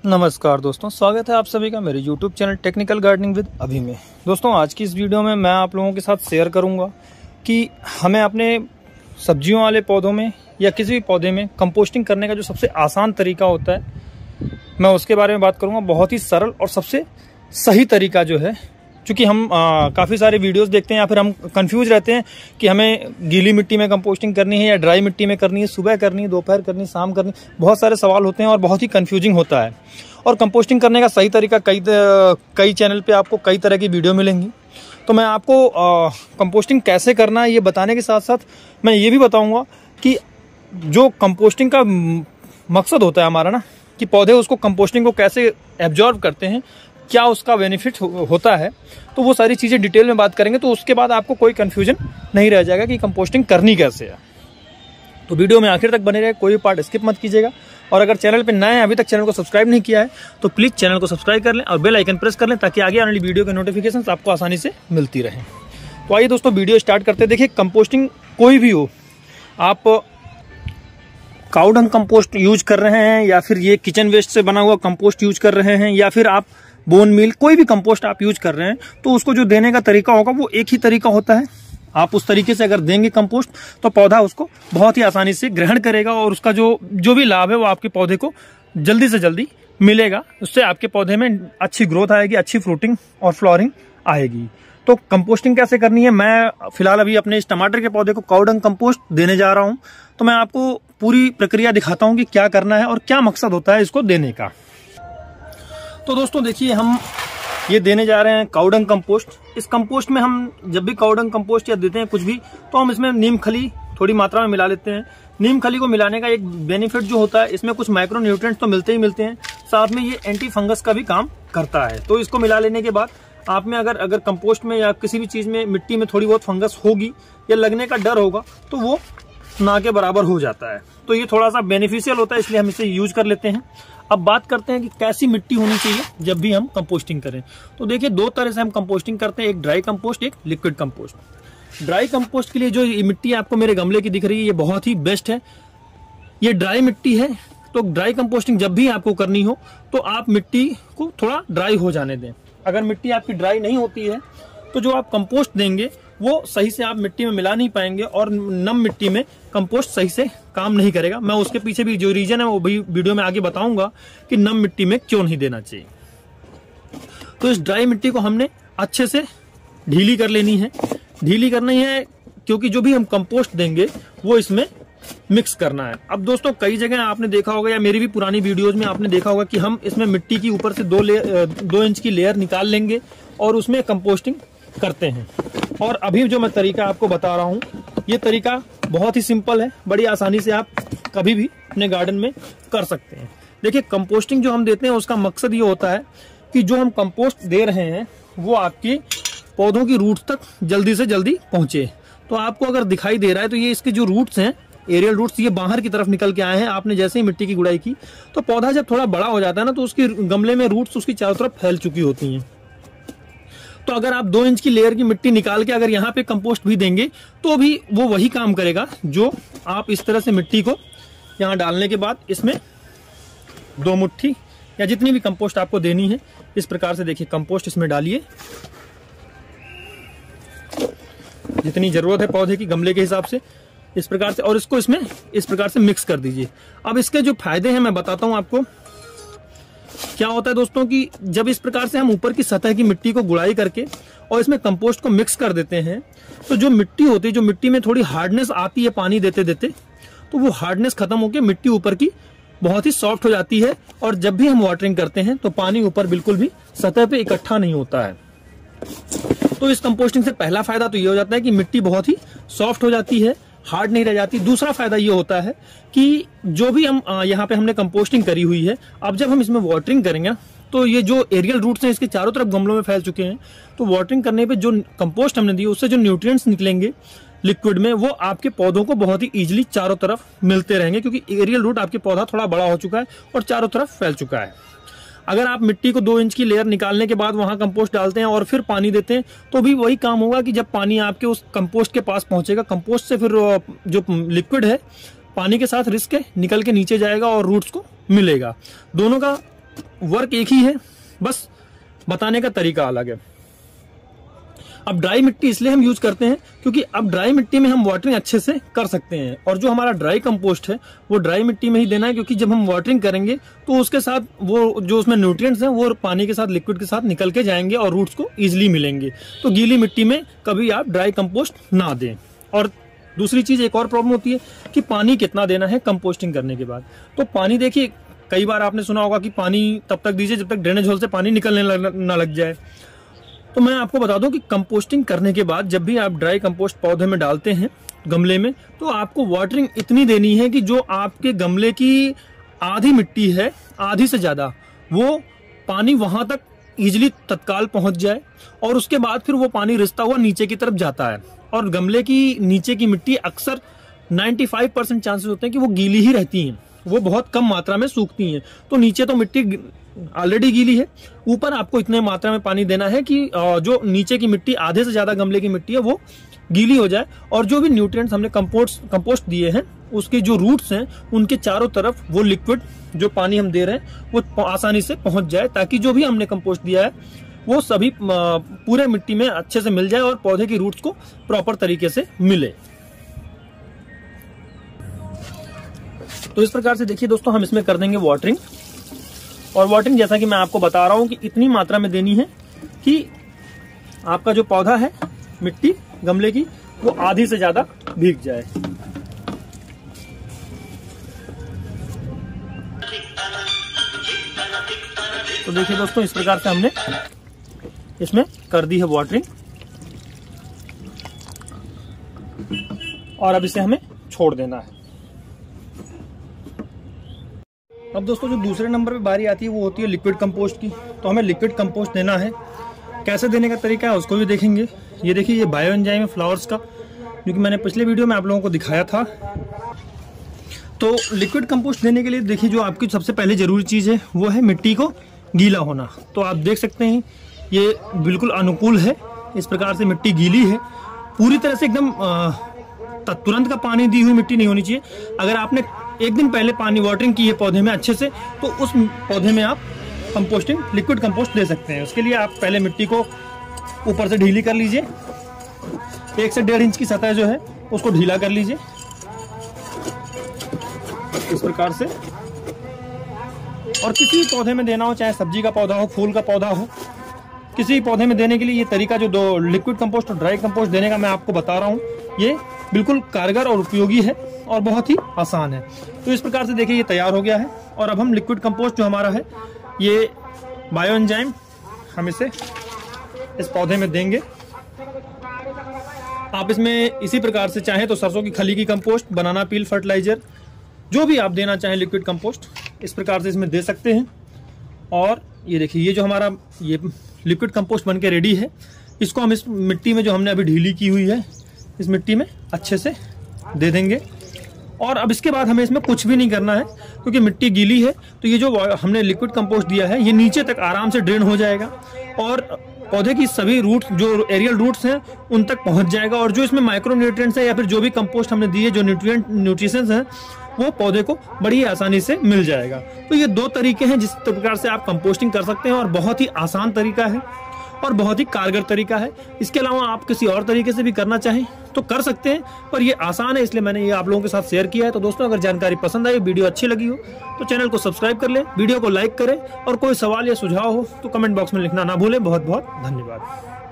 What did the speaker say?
नमस्कार दोस्तों, स्वागत है आप सभी का मेरे YouTube channel technical gardening with Abhi में। दोस्तों, आज की इस वीडियो में मैं आप लोगों के साथ शेयर करूंगा कि हमें अपने सब्जियों वाले पौधों में या किसी भी पौधे में कंपोस्टिंग करने का जो सबसे आसान तरीका होता है, मैं उसके बारे में बात करूंगा। बहुत ही सरल और सबसे सही तरीका जो है, क्योंकि हम काफ़ी सारे वीडियोस देखते हैं या फिर हम कंफ्यूज रहते हैं कि हमें गीली मिट्टी में कंपोस्टिंग करनी है या ड्राई मिट्टी में करनी है, सुबह करनी है, दोपहर करनी है, शाम करनी है। बहुत सारे सवाल होते हैं और बहुत ही कंफ्यूजिंग होता है। और कंपोस्टिंग करने का सही तरीका कई चैनल पे आपको कई तरह की वीडियो मिलेंगी। तो मैं आपको कंपोस्टिंग कैसे करना है ये बताने के साथ साथ मैं ये भी बताऊँगा कि जो कंपोस्टिंग का मकसद होता है हमारा ना, कि पौधे उसको कंपोस्टिंग को कैसे एब्जॉर्ब करते हैं, क्या उसका बेनिफिट होता है, तो वो सारी चीज़ें डिटेल में बात करेंगे। तो उसके बाद आपको कोई कंफ्यूजन नहीं रह जाएगा कि कंपोस्टिंग करनी कैसे है। तो वीडियो में आखिर तक बने रहे, कोई भी पार्ट स्किप मत कीजिएगा। और अगर चैनल पे नए हैं, अभी तक चैनल को सब्सक्राइब नहीं किया है, तो प्लीज़ चैनल को सब्सक्राइब कर लें और बेल आइकन प्रेस कर लें, ताकि आगे आने वाली वीडियो के नोटिफिकेशन आपको आसानी से मिलती रहे। तो आइए दोस्तों, वीडियो स्टार्ट करते हैं। देखिए, कंपोस्टिंग कोई भी हो, आप काऊ डंग कंपोस्ट यूज कर रहे हैं या फिर ये किचन वेस्ट से बना हुआ कंपोस्ट यूज कर रहे हैं या फिर आप बोन मील, कोई भी कंपोस्ट आप यूज कर रहे हैं, तो उसको जो देने का तरीका होगा वो एक ही तरीका होता है। आप उस तरीके से अगर देंगे कंपोस्ट, तो पौधा उसको बहुत ही आसानी से ग्रहण करेगा और उसका जो भी लाभ है वो आपके पौधे को जल्दी से जल्दी मिलेगा। उससे आपके पौधे में अच्छी ग्रोथ आएगी, अच्छी फ्रूटिंग और फ्लावरिंग आएगी। तो कंपोस्टिंग कैसे करनी है, मैं फिलहाल अभी अपने इस टमाटर के पौधे को काऊ डंग कंपोस्ट देने जा रहा हूं। तो मैं आपको पूरी प्रक्रिया दिखाता हूं कि क्या करना है और क्या मकसद होता है इसको देने का। तो दोस्तों देखिए, हम ये देने जा रहे हैं काऊ डंग कंपोस्ट। इस कंपोस्ट में हम जब भी काऊ डंग कंपोस्ट या देते हैं कुछ भी, तो हम इसमें नीम खली थोड़ी मात्रा में मिला लेते हैं। नीम खली को मिलाने का एक बेनिफिट जो होता है, इसमें कुछ माइक्रो न्यूट्रिएंट्स तो मिलते ही मिलते हैं, साथ में ये एंटी फंगस का भी काम करता है। तो इसको मिला लेने के बाद आप में अगर कंपोस्ट में या किसी भी चीज में, मिट्टी में थोड़ी बहुत फंगस होगी या लगने का डर होगा, तो वो ना के बराबर हो जाता है। तो ये थोड़ा सा बेनिफिशियल होता है, इसलिए हम इसे यूज कर लेते हैं। अब बात करते हैं कि कैसी मिट्टी होनी चाहिए जब भी हम कंपोस्टिंग करें। तो देखिए, दो तरह से हम कंपोस्टिंग करते हैं, एक ड्राई कंपोस्ट, एक लिक्विड कंपोस्ट। ड्राई कंपोस्ट के लिए जो मिट्टी आपको मेरे गमले की दिख रही है, ये बहुत ही बेस्ट है। ये ड्राई मिट्टी है। तो ड्राई कंपोस्टिंग जब भी आपको करनी हो, तो आप मिट्टी को थोड़ा ड्राई हो जाने दें। अगर मिट्टी आपकी ड्राई नहीं होती है, तो जो आप कंपोस्ट देंगे वो सही से आप मिट्टी में मिला नहीं पाएंगे और नम मिट्टी में कंपोस्ट सही से काम नहीं करेगा। मैं उसके पीछे भी जो रीजन है वो भी वीडियो में आगे बताऊंगा कि नम मिट्टी में क्यों नहीं देना चाहिए। तो इस ड्राई मिट्टी को हमने अच्छे से ढीली कर लेनी है। ढीली करनी है क्योंकि जो भी हम कंपोस्ट देंगे वो इसमें मिक्स करना है। अब दोस्तों, कई जगह आपने देखा होगा या मेरी भी पुरानी वीडियोज में आपने देखा होगा कि हम इसमें मिट्टी की ऊपर से 2 इंच की लेयर निकाल लेंगे और उसमें कंपोस्टिंग करते हैं। और अभी जो मैं तरीका आपको बता रहा हूं, ये तरीका बहुत ही सिंपल है, बड़ी आसानी से आप कभी भी अपने गार्डन में कर सकते हैं। देखिए, कंपोस्टिंग जो हम देते हैं उसका मकसद ये होता है कि जो हम कंपोस्ट दे रहे हैं वो आपके पौधों की रूट्स तक जल्दी से जल्दी पहुंचे। तो आपको अगर दिखाई दे रहा है, तो ये इसके जो रूट्स हैं, एरियल रूट्स, ये बाहर की तरफ निकल के आए हैं। आपने जैसे ही मिट्टी की गुड़ाई की, तो पौधा जब थोड़ा बड़ा हो जाता है ना, तो उसकी गमले में रूट्स उसकी चारों तरफ फैल चुकी होती हैं। तो अगर आप 2 इंच की लेयर की मिट्टी निकाल के अगर यहाँ पे कंपोस्ट भी देंगे, तो भी वो वही काम करेगा जो आप इस तरह से मिट्टी को यहाँ डालने के बाद इसमें 2 मुट्ठी या जितनी भी कंपोस्ट आपको देनी है, इस प्रकार से देखिए कंपोस्ट इसमें डालिए, जितनी जरूरत है पौधे की गमले के हिसाब से, इस प्रकार से, और इसको इसमें इस प्रकार से मिक्स कर दीजिए। अब इसके जो फायदे हैं मैं बताता हूं आपको। क्या होता है दोस्तों कि जब इस प्रकार से हम ऊपर की सतह की मिट्टी को गुड़ाई करके और इसमें कंपोस्ट को मिक्स कर देते हैं, तो जो मिट्टी होती है, जो मिट्टी में थोड़ी हार्डनेस आती है पानी देते देते, तो वो हार्डनेस खत्म होकर मिट्टी ऊपर की बहुत ही सॉफ्ट हो जाती है। और जब भी हम वाटरिंग करते हैं, तो पानी ऊपर बिल्कुल भी सतह पे इकट्ठा नहीं होता है। तो इस कंपोस्टिंग से पहला फायदा तो ये हो जाता है कि मिट्टी बहुत ही सॉफ्ट हो जाती है, हार्ड नहीं रह जाती। दूसरा फायदा ये होता है कि जो भी हम यहाँ पे हमने कंपोस्टिंग करी हुई है, अब जब हम इसमें वाटरिंग करेंगे, तो ये जो एरियल रूट्स हैं इसके चारों तरफ गमलों में फैल चुके हैं, तो वाटरिंग करने पे जो कंपोस्ट हमने दी, उससे जो न्यूट्रिएंट्स निकलेंगे लिक्विड में, वो आपके पौधों को बहुत ही इजीली चारों तरफ मिलते रहेंगे, क्योंकि एरियल रूट आपके पौधा थोड़ा बड़ा हो चुका है और चारों तरफ फैल चुका है। अगर आप मिट्टी को 2 इंच की लेयर निकालने के बाद वहां कंपोस्ट डालते हैं और फिर पानी देते हैं, तो भी वही काम होगा कि जब पानी आपके उस कंपोस्ट के पास पहुंचेगा, कंपोस्ट से फिर जो लिक्विड है पानी के साथ रिस्क है निकल के नीचे जाएगा और रूट्स को मिलेगा। दोनों का वर्क एक ही है, बस बताने का तरीका अलग है। अब ड्राई मिट्टी इसलिए हम यूज करते हैं क्योंकि अब ड्राई मिट्टी में हम वाटरिंग अच्छे से कर सकते हैं, और जो हमारा ड्राई कंपोस्ट है वो ड्राई मिट्टी में ही देना है, क्योंकि जब हम वाटरिंग करेंगे तो उसके साथ वो जो उसमें न्यूट्रिएंट्स हैं वो पानी के साथ, लिक्विड के साथ निकल के जाएंगे और रूट्स को इजिली मिलेंगे। तो गीली मिट्टी में कभी आप ड्राई कंपोस्ट ना दें। और दूसरी चीज एक और प्रॉब्लम होती है कि पानी कितना देना है कंपोस्टिंग करने के बाद। तो पानी देखिए, कई बार आपने सुना होगा कि पानी तब तक दीजिए जब तक ड्रेनेज होल से पानी निकलने ना लग जाए। तो मैं आपको बता दूं कि कंपोस्टिंग करने के बाद जब भी आप ड्राई कंपोस्ट पौधे में डालते हैं गमले में, तो आपको वाटरिंग इतनी देनी है कि जो आपके गमले की आधी मिट्टी है, आधी से ज्यादा, वो पानी वहां तक इजिली तत्काल पहुंच जाए, और उसके बाद फिर वो पानी रिसता हुआ नीचे की तरफ जाता है। और गमले की नीचे की मिट्टी अक्सर 95% चांसेस होते हैं कि वो गीली ही रहती हैं, वो बहुत कम मात्रा में सूखती हैं। तो नीचे तो मिट्टी ऑलरेडी गीली है, ऊपर आपको इतने मात्रा में पानी देना है कि जो नीचे की मिट्टी, आधे से ज्यादा गमले की मिट्टी है, वो गीली हो जाए, और जो भी न्यूट्रिएंट्स हमने कंपोस्ट दिए हैं उसके जो रूट्स हैं उनके चारों तरफ वो लिक्विड जो पानी हम दे रहे हैं वो आसानी से पहुंच जाए, ताकि जो भी हमने कंपोस्ट दिया है वो सभी पूरे मिट्टी में अच्छे से मिल जाए और पौधे की रूट्स को प्रॉपर तरीके से मिले। तो इस प्रकार से देखिए दोस्तों, हम इसमें कर देंगे वाटरिंग। और वाटरिंग जैसा कि मैं आपको बता रहा हूं कि इतनी मात्रा में देनी है कि आपका जो पौधा है, मिट्टी गमले की, वो आधी से ज्यादा भीग जाए। तो देखिए दोस्तों, इस प्रकार से हमने इसमें कर दी है वाटरिंग, और अब इसे हमें छोड़ देना है। अब दोस्तों जो दूसरे नंबर पे बारी आती है वो होती है लिक्विड कंपोस्ट की। तो हमें लिक्विड कंपोस्ट देना है, कैसे देने का तरीका है उसको भी देखेंगे। ये देखिए, ये बायो एंजाइम है फ्लावर्स का, जो कि मैंने पिछले वीडियो में आप लोगों को दिखाया था। तो लिक्विड कंपोस्ट देने के लिए देखिए, जो आपकी सबसे पहले जरूरी चीज़ है वो है मिट्टी को गीला होना। तो आप देख सकते हैं ये बिल्कुल अनुकूल है, इस प्रकार से मिट्टी गीली है, पूरी तरह से एकदम तुरंत का पानी दी हुई मिट्टी नहीं होनी चाहिए। अगर आपने एक दिन पहले पानी वाटरिंग की है पौधे में अच्छे से, तो उस पौधे में आप कंपोस्टिंग लिक्विड कंपोस्ट दे सकते हैं। उसके लिए आप पहले मिट्टी को ऊपर से ढीली कर लीजिए, 1 से 1.5 इंच की सतह जो है उसको ढीला कर लीजिए इस प्रकार से। और किसी भी पौधे में देना हो, चाहे सब्जी का पौधा हो, फूल का पौधा हो, किसी भी पौधे में देने के लिए ये तरीका जो दो लिक्विड कंपोस्ट और ड्राई कंपोस्ट देने का मैं आपको बता रहा हूँ, ये बिल्कुल कारगर और उपयोगी है और बहुत ही आसान है। तो इस प्रकार से देखिए ये तैयार हो गया है। और अब हम लिक्विड कंपोस्ट जो हमारा है, ये बायो एंजाइम, हम इसे इस पौधे में देंगे। आप इसमें इसी प्रकार से चाहें तो सरसों की खली की कंपोस्ट, बनाना पील फर्टिलाइजर, जो भी आप देना चाहें लिक्विड कंपोस्ट, इस प्रकार से इसमें दे सकते हैं। और ये देखिए, ये जो हमारा ये लिक्विड कंपोस्ट बनके रेडी है, इसको हम इस मिट्टी में जो हमने अभी ढीली की हुई है, इस मिट्टी में अच्छे से दे देंगे। और अब इसके बाद हमें इसमें कुछ भी नहीं करना है, क्योंकि मिट्टी गीली है। तो ये जो हमने लिक्विड कंपोस्ट दिया है, ये नीचे तक आराम से ड्रेन हो जाएगा और पौधे की सभी रूट्स, जो एरियल रूट्स हैं, उन तक पहुंच जाएगा। और जो इसमें माइक्रो न्यूट्रिएंट्स है या फिर जो भी कंपोस्ट हमने दिए, जो न्यूट्रिशंस हैं, वो पौधे को बड़ी आसानी से मिल जाएगा। तो ये 2 तरीके हैं जिस प्रकार से आप कंपोस्टिंग कर सकते हैं, और बहुत ही आसान तरीका है और बहुत ही कारगर तरीका है। इसके अलावा आप किसी और तरीके से भी करना चाहें तो कर सकते हैं, पर ये आसान है, इसलिए मैंने ये आप लोगों के साथ शेयर किया है। तो दोस्तों, अगर जानकारी पसंद आई, वीडियो अच्छी लगी हो, तो चैनल को सब्सक्राइब कर लें, वीडियो को लाइक करें, और कोई सवाल या सुझाव हो तो कमेंट बॉक्स में लिखना ना भूलें। बहुत बहुत धन्यवाद।